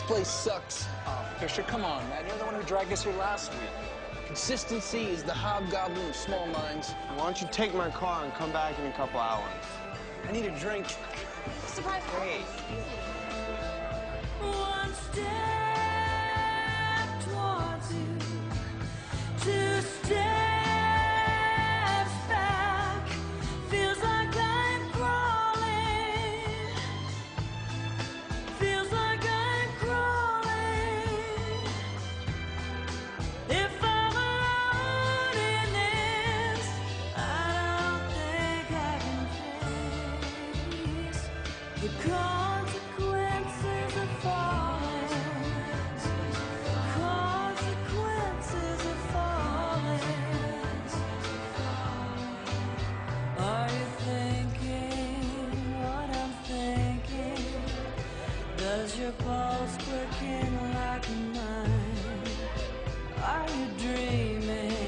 place sucks. Oh, Fisher, come on, man. You're the one who dragged us here last week. Consistency is the hobgoblin of small minds. Why don't you take my car and come back in a couple hours? I need a drink. Surprise. Hey. One step towards you, two steps back. Feels like I'm crawling. Feels like I'm crawling. If I'm alone in this, I don't think I can face the consequences of falling. Consequences of falling. Are you thinking what I'm thinking? Does your pulse quicken like mine? Are you dreaming?